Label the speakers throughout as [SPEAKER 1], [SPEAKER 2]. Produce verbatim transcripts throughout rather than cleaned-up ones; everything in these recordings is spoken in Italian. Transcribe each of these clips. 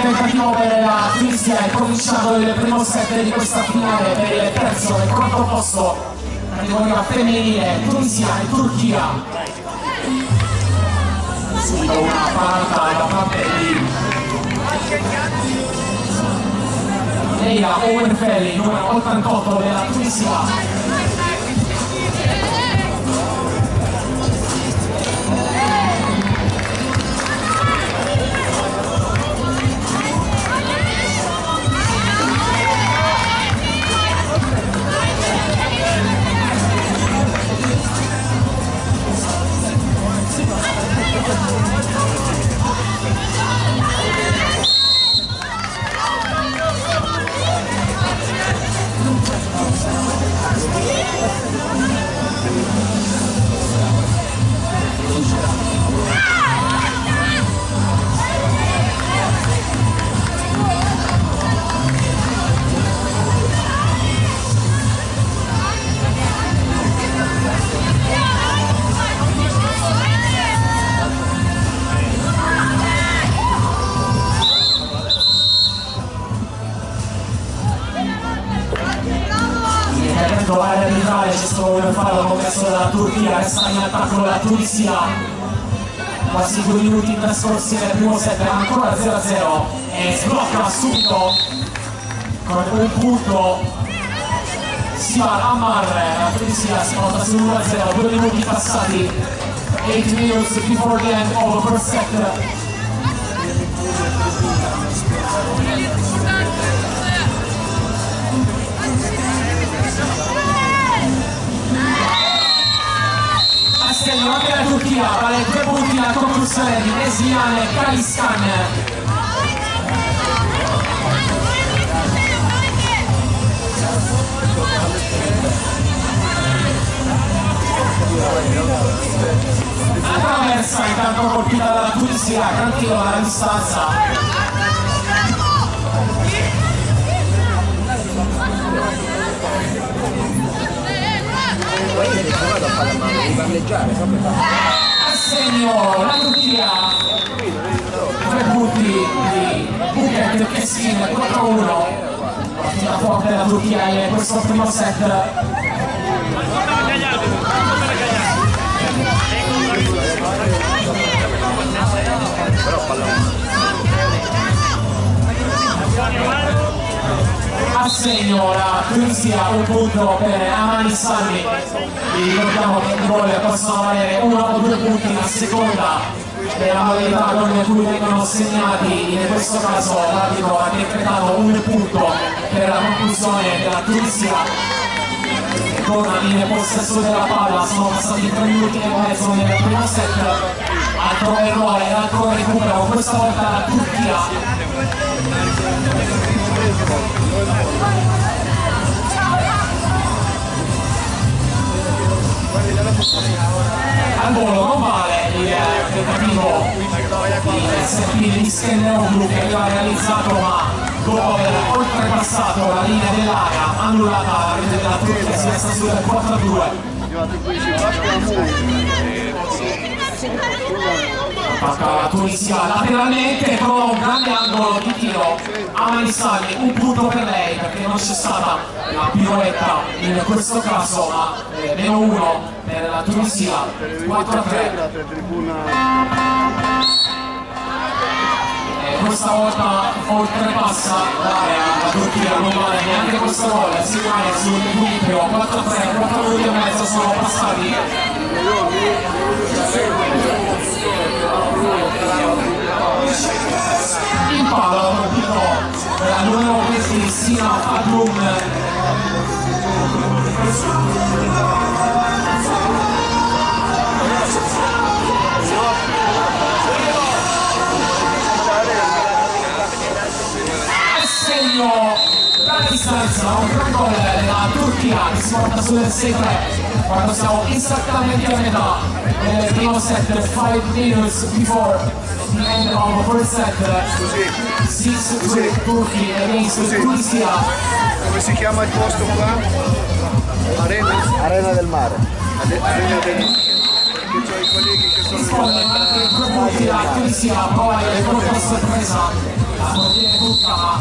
[SPEAKER 1] tentativo per la Tunisia è cominciato il primo set di questa finale per il terzo e quarto posto categoria femminile Tunisia e Turchia. Subito una parata da parte di Leia Owenfelli, numero ottantotto della Tunisia. L'area arbitrale c'è stato un fallo commesso dalla Turchia, resta in attacco la Tunisia, quasi due minuti trascorsi nel primo set, ancora zero a zero e sblocca subito con un punto Sivar Ammar, la Tunisia si porta sull'uno a zero, due minuti passati, eight minutes before the end of the first set. Assegno anche la Turchia, vale due punti la conclusione di Neslihan e Kaliskan. La traversa intanto colpita dalla Tunisia, gran tiro dalla distanza. Assegno la Turchia, tre punti di Buket e Keskin, quattro a uno. Partita forte la Turchia in questo primo set. Assegno la Tunisia, un punto per Amani Salmi. Vi ricordiamo che i gol possono valere uno o due punti a seconda della modalità con cui vengono segnati. In questo caso l'arbitro ha decretato un punto per la conclusione della Tunisia. Torna in possesso della palla, sono passati tre minuti e mezzo nel primo set. Altro errore, altro recupero, questa volta la Turchia. Al volo non vale il tentativo di Serpini di Skenderoglu che aveva realizzato, ma dopo aver oltrepassato la linea dell'area annullata la rete della Turchia, si resta sul quattro a due. Attacca la Tunisia lateralmente, trova un grande angolo di tiro. Amani Salmi, un punto per lei perché non c'è stata la piroetta in questo caso, ma eh, meno uno per la Tunisia, quattro a tre. E questa volta oltrepassa l'area, la Turchia non vale neanche questo gol, si rimane sull'equilibrio, quattro a tre, quattro minuti e mezzo sono passati. In palla ha colpito la numero venti Sina Adlum. Assegno la distanza, un gran gol della Turchia che si porta sul sei a tre quando siamo esattamente a metà del primo set, five minutes before the end of the first set. six two Turchi against Tunisia.
[SPEAKER 2] Come si chiama il posto qua? Arena?
[SPEAKER 3] Arena del Mare.
[SPEAKER 2] Arena del Mare. Perché ho i colleghi che sono
[SPEAKER 1] Risponde anche in due punti la Tunisia, poi il colpo sorpresa la portiere tutta, ma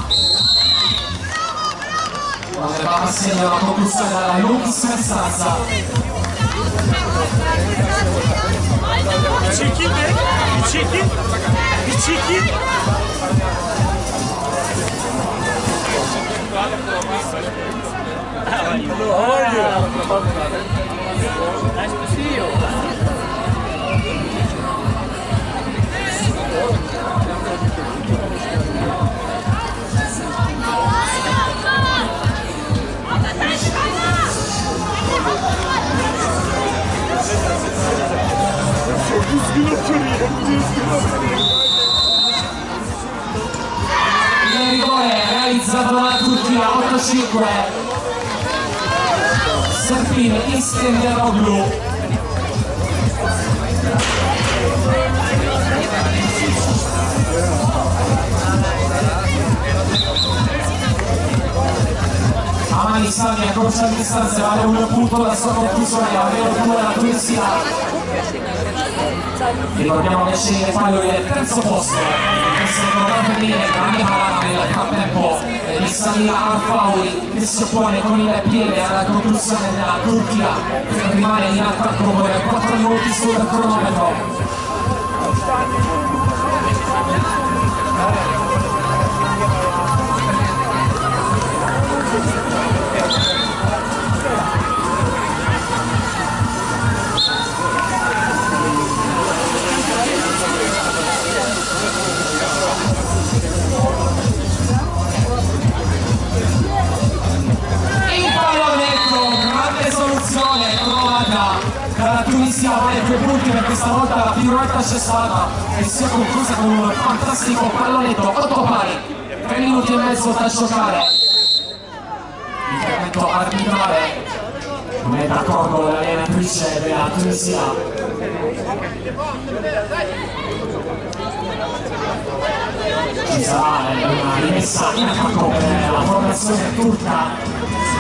[SPEAKER 1] non ne va a segno la conclusione dalla lunghissima distanza.
[SPEAKER 3] I cicchi, i cicchi, i cicchi.
[SPEAKER 1] Il rigore realizzato dalla Turchia, otto cinque. Serpin Iskenderoglu. Amani Sami accorcia a distanza, vale un punto dalla sua conclusione, avvero due della Tunisia. Ricordiamo che sceglie Paolo del terzo posto, il secondo femminile grande parata nel frattempo di Samira Al-Fawi che si oppone con il piede alla conclusione della Turchia che rimane in attacco per quattro minuti sul cronometro. Dalla Tunisia vale due punti per questa volta la pirouetta c'è stata e si è conclusa con un fantastico pallonetto otto pari, tre minuti e mezzo da giocare. Intervento arbitrale, non è d'accordo l'allenatrice della Tunisia. Ci sarà una rimessa in attacco per la formazione turca.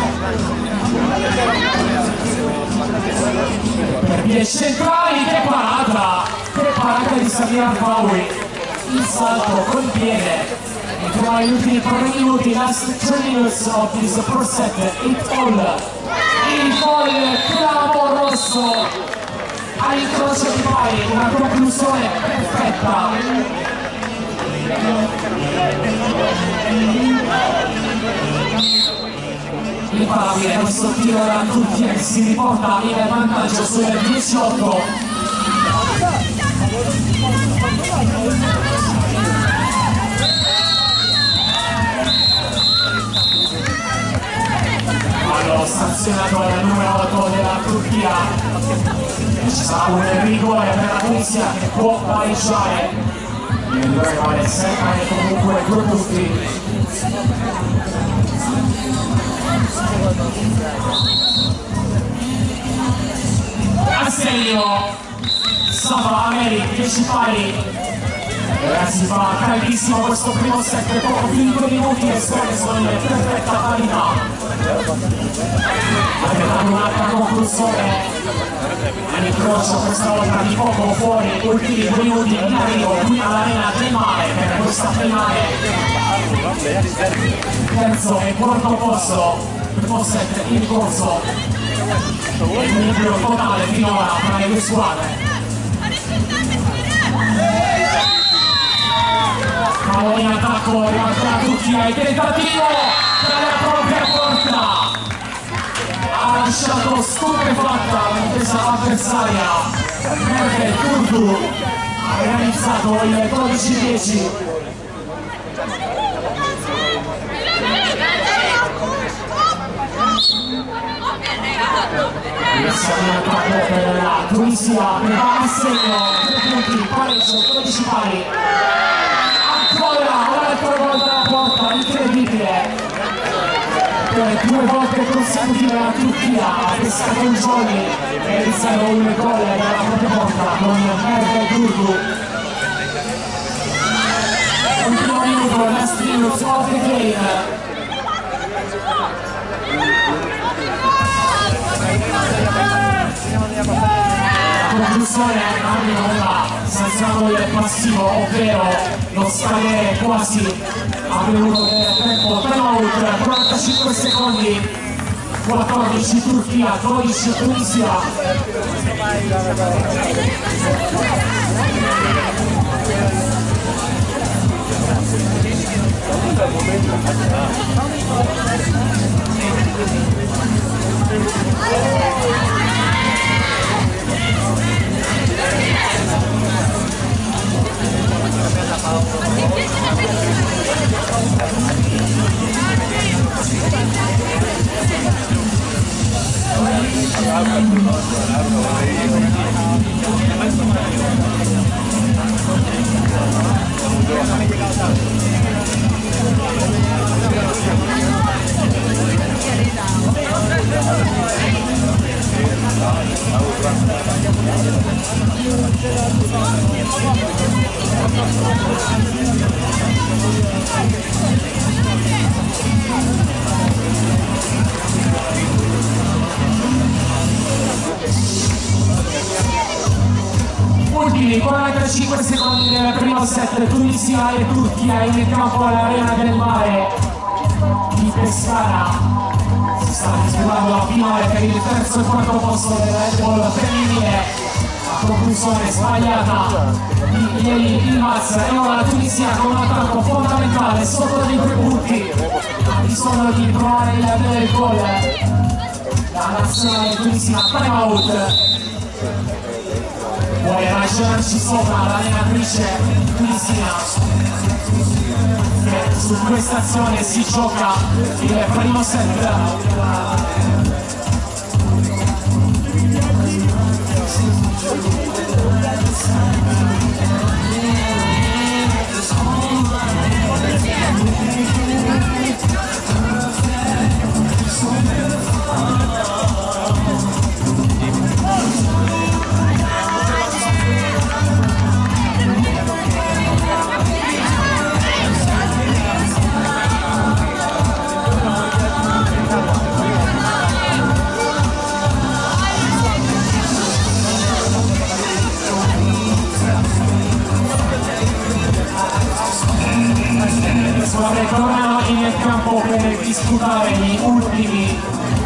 [SPEAKER 1] Per vie centrali, che parata! Che parata di Samira Al-Fawi! Il salto col piede. Entriamo negli ultimi tre minuti, last three minutes of this first set, it all. Il foil clamoroso all'incrocio di pari, una conclusione perfetta. Imparabile questo tiro della Turchia che si riporta in vantaggio sulle diciotto. Fallo sanzionato dal numero otto della Turchia. Ci sarà un rigore per la Tunisia che può pareggiare. Il rigore vale sempre comunque due punti. Assegno Safa Ameri, dieci pari. Ragazzi, fa caldissimo questo primo set, poco più di due minuti e scuole sono in perfetta parità. Avete dato un'altra conclusione all'incrocio questa volta di poco fuori, ultimi due minuti in arrivo qui all'arena del mare per questa finale. Terzo e quarto posto, primo set in corso. Equilibrio totale finora tra le due squadre. Pallone in attacco, arrivata la Turchia, il tentativo dalla propria porta. Ha lasciato stupefatta la difesa avversaria. Merve Turdu ha realizzato il dodici dieci. Iniziamo l'attacco per la Tunisia che va a segno, tre punti, pareggio, dodici pari. Ancora un'altra volta la porta, incredibile. Per due volte consecutive la Turchia ha pescato un jolly e realizzato un gol dalla propria porta con Merve Turdu. Ultimo minuto, last minute of the game. La conclusione aveva sanzionato il passivo, ovvero lo vedo scadere quasi, ha bevuto del tempo, time out, quarantacinque secondi, quattordici Turchia, dodici Tunisia. Ultimi quarantacinque secondi del primo set, Tunisia e Turchia in campo all'Arena del Mare di Pescara. Si sta disputando la finale per il terzo e quarto posto del handball femminile, a conclusione sbagliata di Yeli Ilmaz, e ora la Tunisia con un attacco fondamentale sotto dei tre punti, ha bisogno di provare il del gol. La nazionale tunisina, time out. Vuole ragionarci sopra l'allenatrice tunisina, che su questa azione si gioca il primo set. Tornano in campo per disputare gli ultimi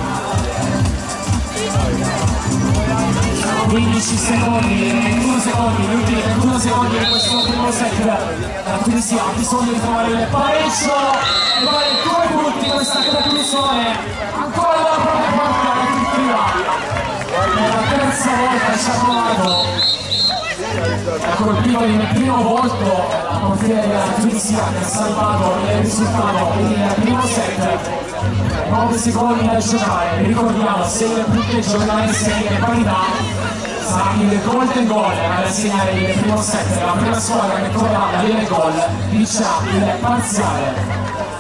[SPEAKER 1] quindici secondi, ventuno secondi, gli ultimi ventuno secondi di questo primo set. La Tunisia ha bisogno di trovare il pareggio e fare due punti in questa conclusione. Ancora dalla propria parte la Turchia, per la terza volta ci ha provato. Ha colpito il primo volto la portiere della Tunisia, che ha salvato il risultato il primo set. nove secondi da giocare, ricordiamo, se il punteggio dovesse in parità sarà il golden goal ad assegnare il primo set. La prima squadra che troverà l'avere gol vincerà il parziale.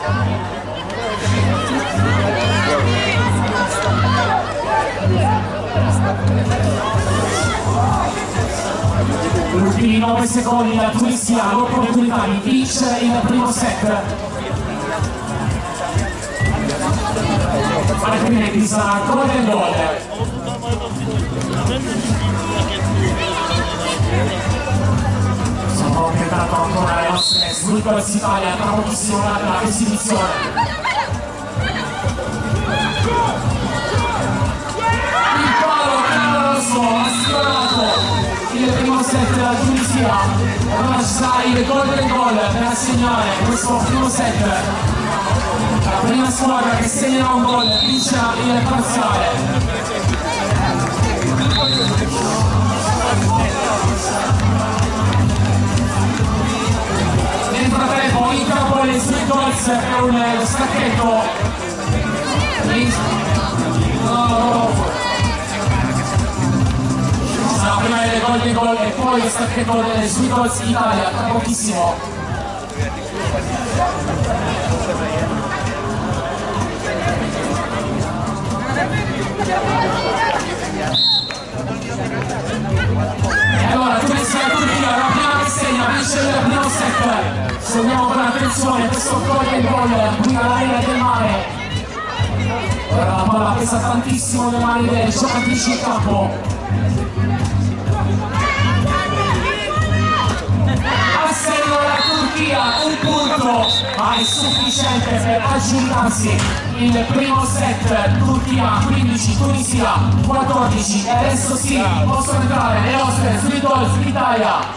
[SPEAKER 1] Ultimi nove secondi, la Tunisia ha l'opportunità di vincere il primo set. Altrimenti sarà golden goal. Sono completato ancora le nostre Sweepers Italia, tra pochissimo la esibizione. Il palo clamoroso ha sfiorato il primo set della Tunisia, allora ci sarà il golden goal per assegnare questo primo set. La prima squadra che segnerà un gol vincerà il parziale. Nel frattempo in campo le Sweet Goals per un stacchetto. No, no, no. Prima delle golden goal e poi il stacchetto delle Sweet Goals Italia, tra pochissimo. E allora Tunisia e Turchia, la prima che segna vince il primo set. Seguiamo con attenzione questo golden goal qui all'Arena del Mare. Ora la palla pesa tantissimo nelle mani delle giocatrici in campo. Assegno la Turchia, ma è sufficiente per aggiudicarsi il primo set. Turchia quindici, Tunisia quattordici, e adesso sì, possono entrare le nostre Sweet Dolls Italia.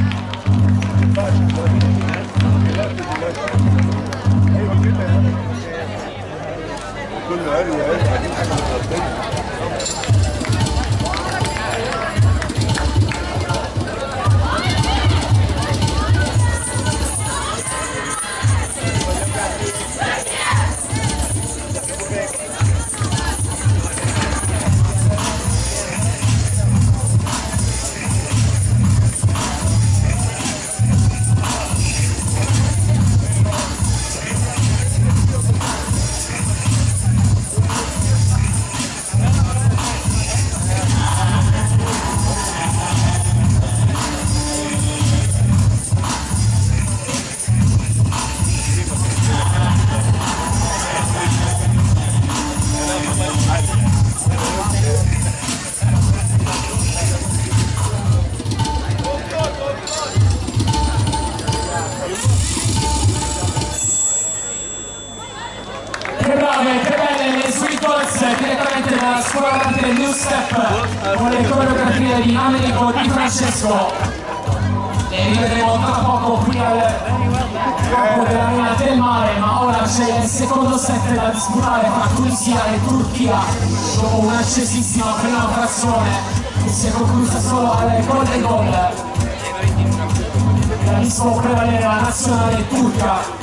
[SPEAKER 1] Direttamente dalla scuola d'arte New Step con le coreografie di Americo Di Francesco, e rivedremo tra poco qui al campo dell'Arena del Mare. Ma ora c'è il secondo set da disputare tra Tunisia e Turchia dopo un'accesissima prima frazione che si è conclusa solo alle Golden Goal che ha visto prevalere la nazionale turca.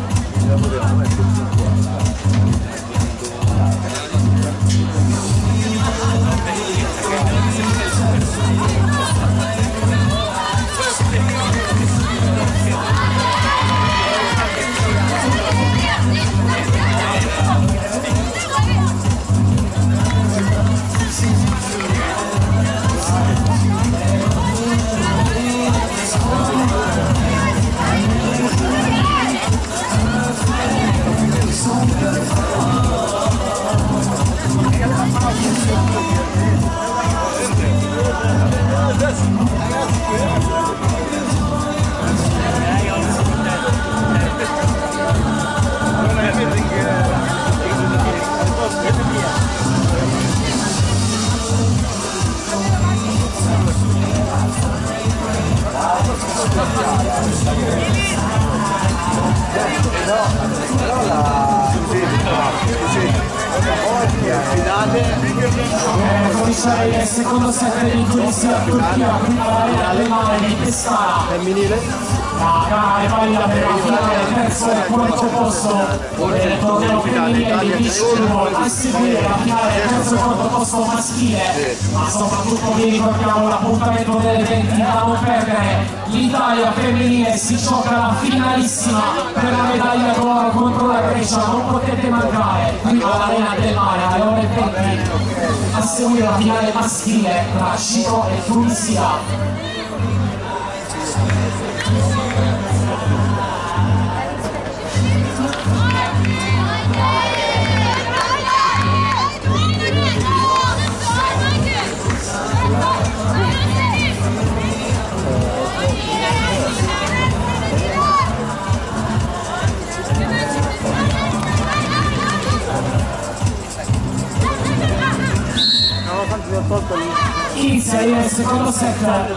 [SPEAKER 1] Cominciare il secondo set di Tunisia Turchia qui all'Arena del Mare di Pescara. La gara è valida per la finale del terzo e quarto posto del torneo femminile di beach football, a seguire la finale del terzo e quarto posto maschile, ma soprattutto vi ricordiamo l'appuntamento delle venti da non perdere. L'Italia femminile si gioca la finalissima per la medaglia d'oro contro la Grecia, non potete mancare qui all'Arena del Mare alle ore venti, a seguire la finale maschile tra Cipro e Tunisia. Inizia il secondo set, la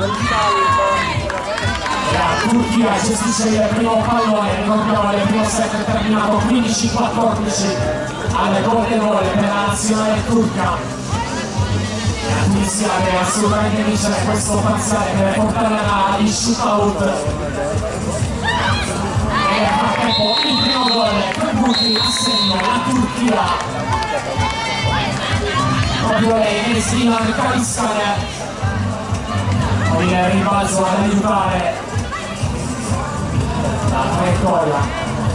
[SPEAKER 1] Turchia gestisce il primo pallone, ricordiamo il primo set è terminato quindici quattordici alle Golden Goal per la nazionale turca. La Tunisia deve assolutamente vincere questo parziale per portarla in shootout. E nel frattempo il primo gol per punti a segno la Turchia. Proprio lei, Neslihan Kaliskan, con il rimbalzo ad aiutare la traiettoria.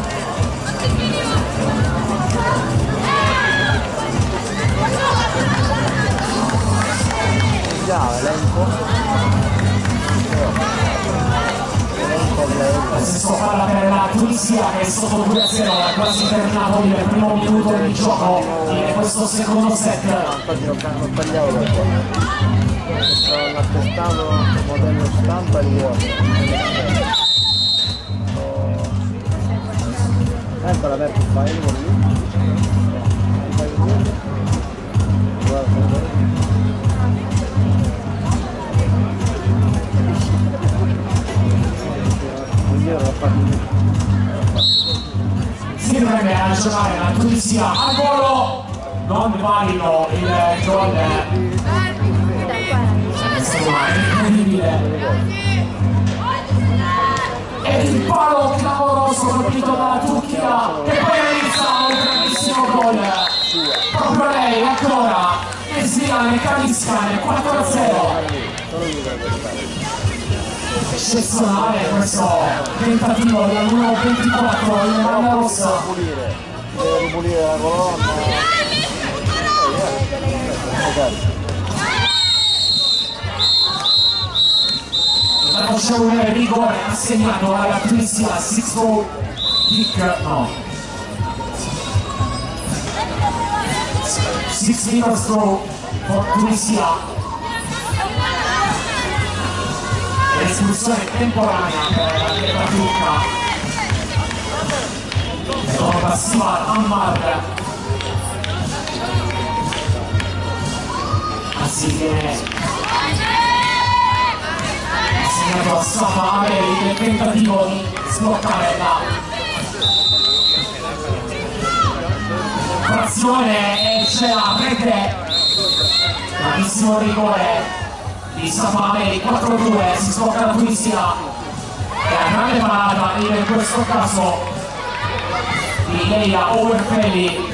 [SPEAKER 1] Stesso palla per la Tunisia che è sotto due a zero, è quasi terminato il primo minuto di gioco in questo secondo set.
[SPEAKER 4] Infatti non hanno tagliato da qua. Stavano attestato modello stampa di Ecco l'aperto il file con lui.
[SPEAKER 1] Si dovrebbe a giocare la Tunisia al volo, non valino il gol. Questo è incredibile. E il palo clamoroso colpito dalla Turchia che poi realizza un grandissimo gol. Proprio lei ancora, Neslihan Kaviskan, quattro a zero. Eccezionale questo tentativo del numero ventiquattro in maglia rossa.
[SPEAKER 4] Deve ripulire la colonna.
[SPEAKER 1] C'è un rigore assegnato alla Tunisia, six goal kick, no. six meters throw for Tunisia. Espulsione temporanea per l'atleta turca. Con passiva Ammar. Anzi viene assegnato a Safa Ameri nel tentativo di sbloccare la frazione e c'è la rete. Grandissimo rigore di Safa Ameri, quattro a due, si sblocca la Tunisia e la grande parata in questo caso di Leila Overfelli.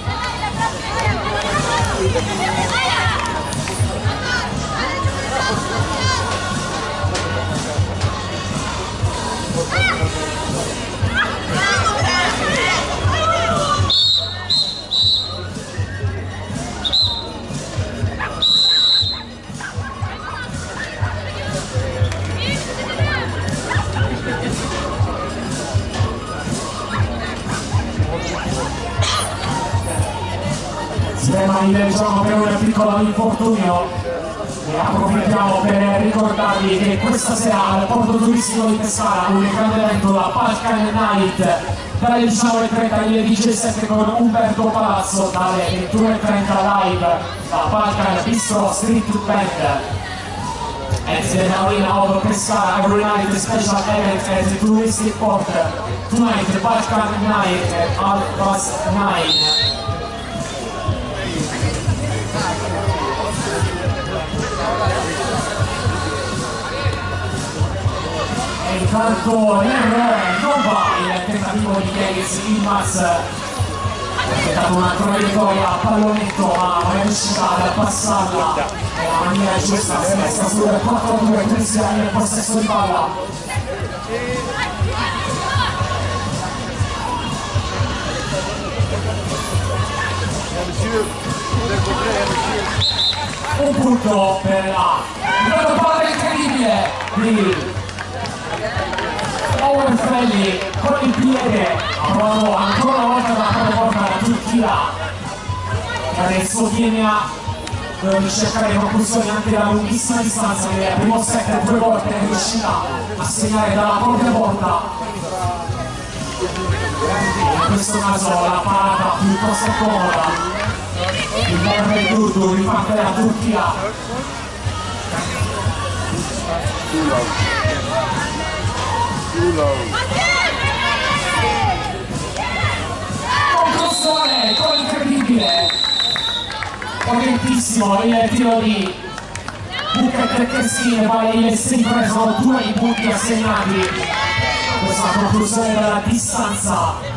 [SPEAKER 1] Tema il giorno per un piccolo infortunio e approfittiamo per ricordarvi che questa sera al porto turistico di Pescara un grande evento, la Balkan Night, dalle diciannove e trenta alle diciassette con Umberto Palazzo, dalle ventuno e trenta live la Balkan Bistro Street Band. At the Arena of Pescara, every night a special event at the touristic port. Tonight the Balkan Night at half past nine. E intanto l'errore non va il tentativo di Davis Ilmaz, ha tentato una traiettoria a pallonetto ma non è riuscita ad passarla nella maniera giusta, si resta sul quattro a due, Tunisia nel possesso di palla. Un punto per la una palla incredibile di Overfelli con il piede, ha provato ancora una volta la propria porta la Turchia che adesso viene a eh, cercare propulsioni anche da lunghissima distanza. Nel primo set due volte è riuscita a segnare dalla propria porta e in questo caso la parata piuttosto comoda. Il Merve Durdu riparte dalla Turchia. Conclusione con incredibile, potentissimo il tiro di Buket Keskin, vale il sempre sono due i punti assegnati. Questa conclusione dalla distanza.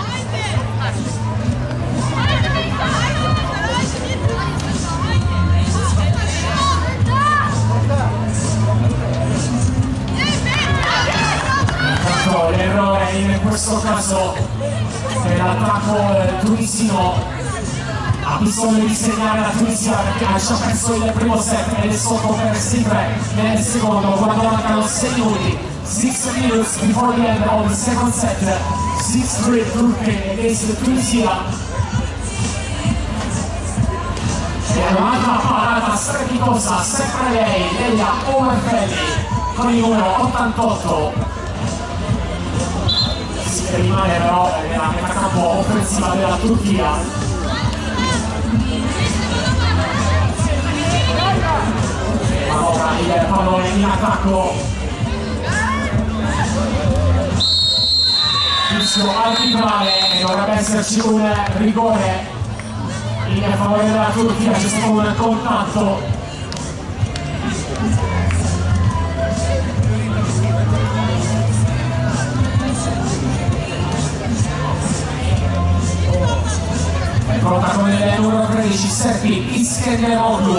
[SPEAKER 1] L'errore in questo caso per l'attacco tunisino, ha bisogno di segnare la Tunisia perché ha già perso il primo set ed è sotto per sempre nel secondo quando mancano sei minuti. six minutes before the end of the second set, six three Turkey against Tunisia. E un'altra parata strepitosa, sempre lei, Leila Overfelli con il numero ottantotto. che rimane però nella metà campo offensiva della Turchia. E manovra il pallone in attacco. Fischio arbitrale e dovrebbe esserci un rigore in favore della Turchia, c'è stato un contatto. Pronta con il numero tredici, Serpi Iskenderoglu.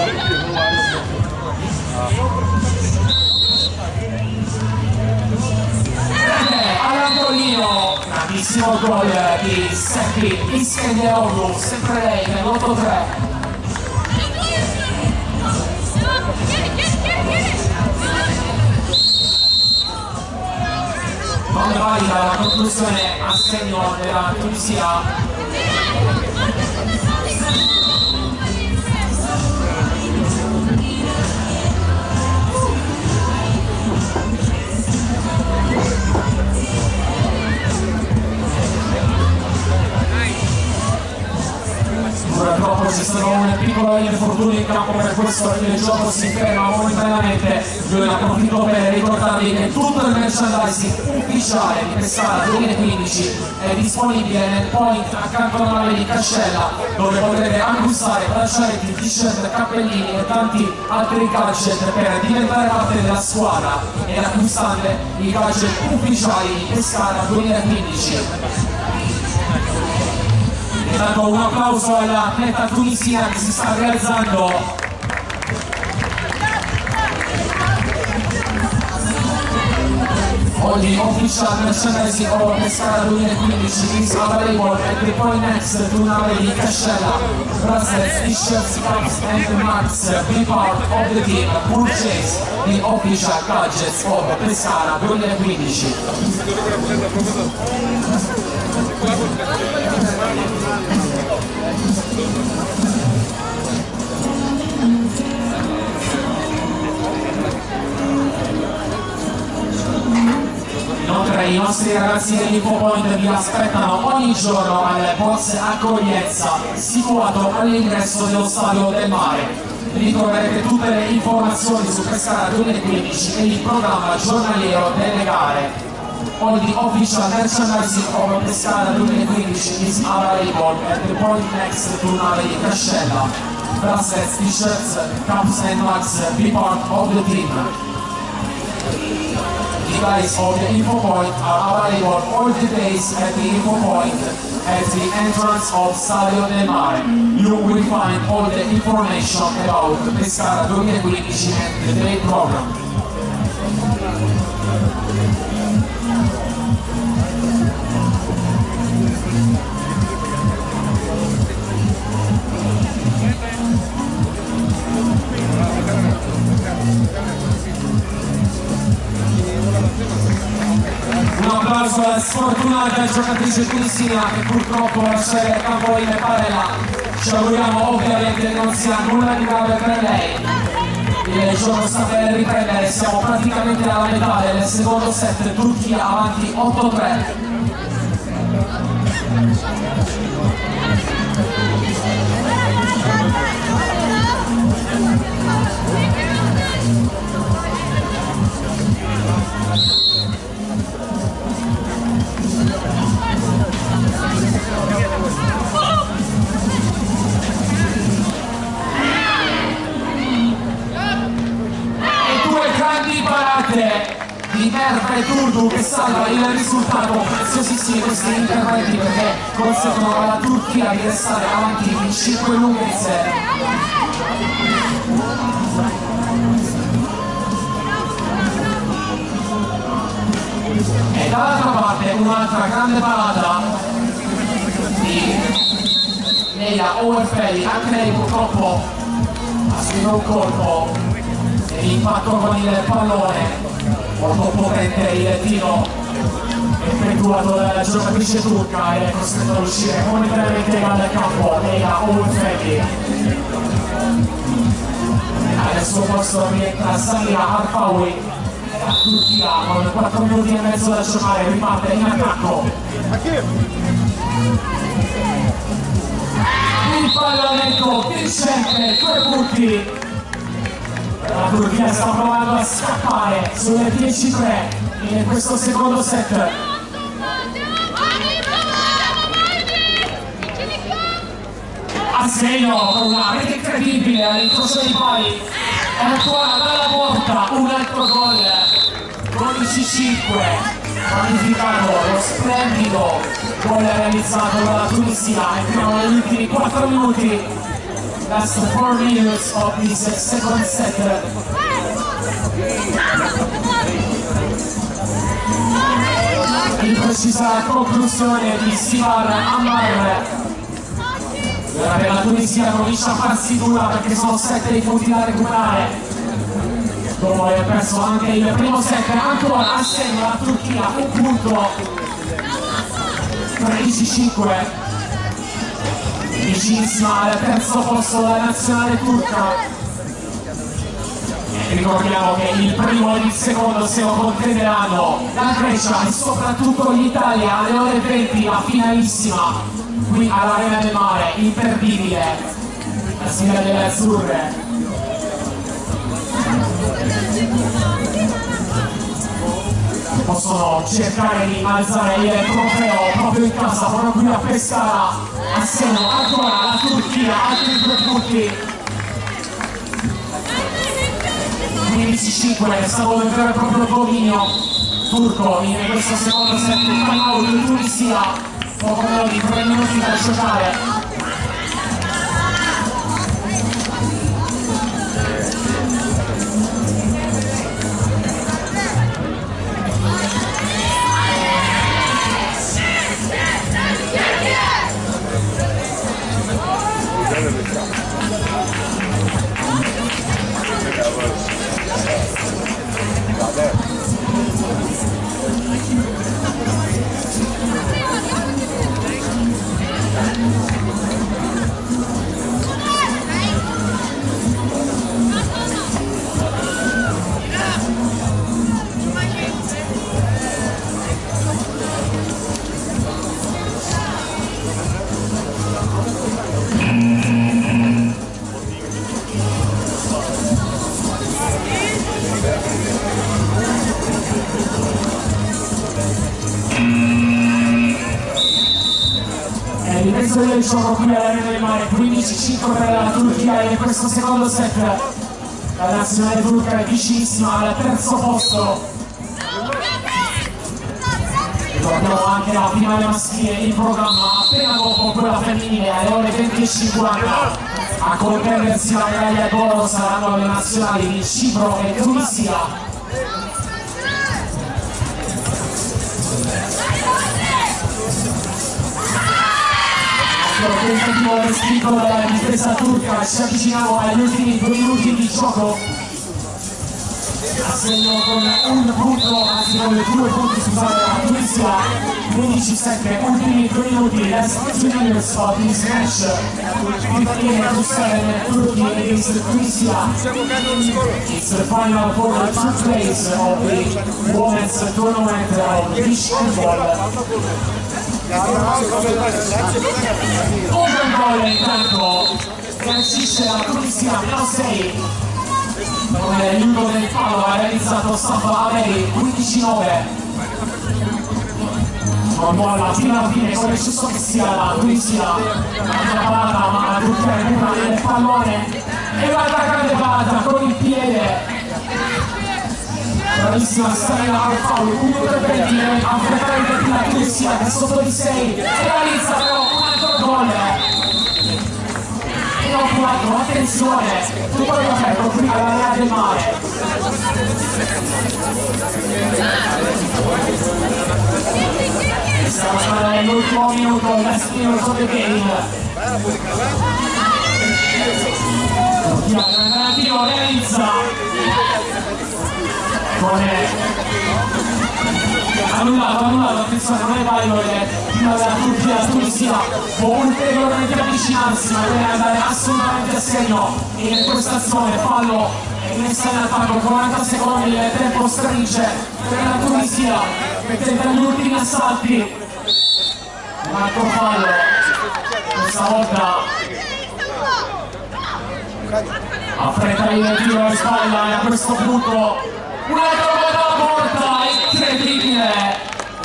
[SPEAKER 1] All'angolino, grandissimo gol di Serpi Iskenderoglu, sempre lei nell'otto tre. Non valida la conclusione a segno della Tunisia. Purtroppo c'è stato un piccolo infortunio in campo, per questo il gioco si ferma momentaneamente. Io ne approfitto per ricordarvi che tutto il merchandising ufficiale di Pescara duemilaquindici è disponibile nel point accanto alla nave di Cascella, dove potrete acquistare braccialetti, t-shirt, cappellini e tanti altri gadget per diventare parte della squadra ed acquistate i gadget ufficiali di Pescara duemilaquindici. Intanto un applauso all'atleta tunisina che si sta realizzando. Oggi official merchandising of Pescara duemilaquindici is available at the point next to nave di Cascella. Bracelets, t-shirts, cups and marks be part of the team. Purchase the official gadgets of Pescara duemilaquindici. Inoltre i nostri ragazzi dell'Infopoint vi aspettano ogni giorno al box accoglienza situato all'ingresso dello Stadio del Mare. Lì troverete tutte le informazioni su Pescara duemilaquindici e il programma giornaliero delle gare. All the official merchandising of Pescara duemilaquindici is available at the point next to nave di Cascella. Bracelets, t-shirts, cups and mugs be part of the team. The guys of the Info Point are available all the days at the Info Point at the entrance of Stadio del Mare. You will find all the information about Pescara duemilaquindici and the day program. Un applauso alla sfortunata giocatrice tunisina che purtroppo lascia il campo in barella. Ci auguriamo ovviamente che non sia nulla di grave per lei. Il gioco sta per riprendere, siamo praticamente alla metà del secondo set, Turchia avanti otto tre. Di Merva e Turdu che salva il risultato. Preziosissimi questi interventi perché consentono alla Turchia di restare avanti in cinque lunghezze. E dall'altra parte un'altra grande parata di Leia Overfelli, anche lei purtroppo ha subito un colpo e l'impatto con il pallone. Molto potente il tiro effettuato dalla giocatrice turca ed è costretto ad uscire momentaneamente dal campo. Leila Overfelli. Al suo posto rientra Samira Arfaoui. La Turchia con quattro minuti e mezzo da giocare riparte in attacco. Turco vincente, due punti. La Turchia sta provando a scappare sulle dieci tre in questo secondo set. A segno con una rete incredibile all'incrocio dei pali e ancora dalla porta un altro gol. dodici cinque, magnificato lo splendido gol realizzato dalla Tunisia. Entriamo negli ultimi quattro minuti. Last four minutes of this second set. Imprecisa conclusione di Sivar Ammar. Ora per la Tunisia comincia a farsi dura perché sono sette i punti da recuperare. Dopo aver perso anche il primo set, ancora a segno la Turchia, un punto. tredici cinque. Vicinissima al terzo posto della nazionale turca. E ricordiamo che il primo e il secondo se lo contenderanno la Grecia e soprattutto l'Italia alle ore venti, la finalissima qui all'Arena del Mare, imperdibile, la sfida delle azzurre. Possono cercare di alzare il trofeo proprio in casa, proprio qui a Pescara. A segno ancora la Turchia, altri due punti. quindici cinque, è stato il vero e proprio dominio turco in questo secondo set. Time out in Tunisia, poco meno di tre minuti da giocare. Del gioco qui all'Arena del Mare, quindici cinque per la Turchia in questo secondo set. La nazionale turca è vicinissima al terzo posto. Ricordiamo anche la finale maschile in programma appena dopo quella femminile alle ore venti e cinquanta. A contendersi la medaglia d'oro saranno le nazionali di Cipro e Tunisia. Tentativo respinto dalla difesa turca, ci avviciniamo agli ultimi due minuti di gioco. A segno con un punto, anzi con due punti, scusate, la Tunisia. quindici sette, ultimi due minuti, last two minutes of this match. fifteen to seven, Turkey against Tunisia. It's the final for the third place of the women's tournament of beach handball. Un gol intanto reagisce la Tunisia, meno sei. Con l'aiuto del palo ha realizzato Safa Averi, quindici nove. Non molla fino alla fine, come giusto che sia la Tunisia. La parata, ma la Turchia recupera il pallone e va da grande parata con il piede. Bravissima Starella al foul, un minuto e venti a frequente la Tunisia che sotto di sei realizza però un altro gol. E dopo un altro, attenzione, tutto il aperto qui all'Arena del Mare. Stiamo nell'ultimo minuto, last minute of the game. Turchia, Granatino realizza con annullato, annullato, attenzione, non è valido prima della Turchia, la Tunisia può ulteriormente avvicinarsi ma deve andare assolutamente a segno in questa azione. Fallo e messa in attacco, quaranta secondi, il tempo stringe per la Tunisia che tenta gli ultimi assalti. Un altro fallo, questa volta affretta il tiro in spalla e a questo punto un'altra volta la porta, incredibile.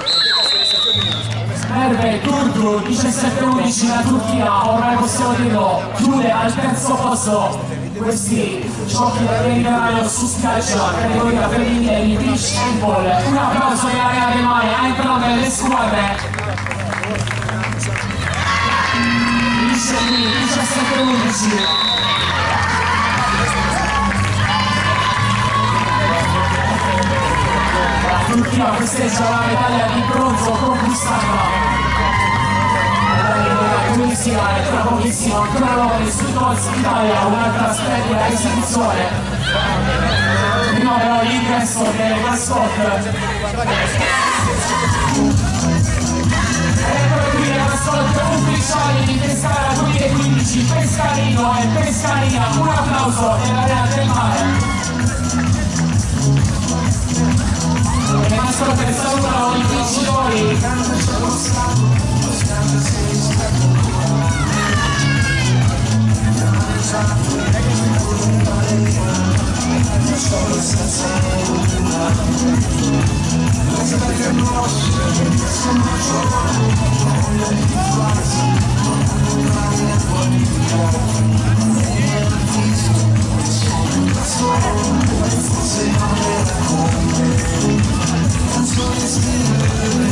[SPEAKER 1] Merve Turku, diciassette undici la Turchia, ormai possiamo dirlo, chiude al terzo posto questi giochi del Mediterraneo su spiaggia, categoria femminile di beach handball. Un applauso che l'area dei mare a entrambe le squadre. Finisce qui diciassette undici. La Turchia festeggia la medaglia di bronzo conquistata. Tunisia e tra pochissimo ancora nove sui Golds Italia, un'altra splendida esibizione. Prima però l'ingresso delle mascotte. Eccolo qui le mascotte ufficiali di Pescara duemilaquindici, Pescarino e Pescarina, un applauso nell'area del mare. Le mascotte salutano i vincitori. Let's go.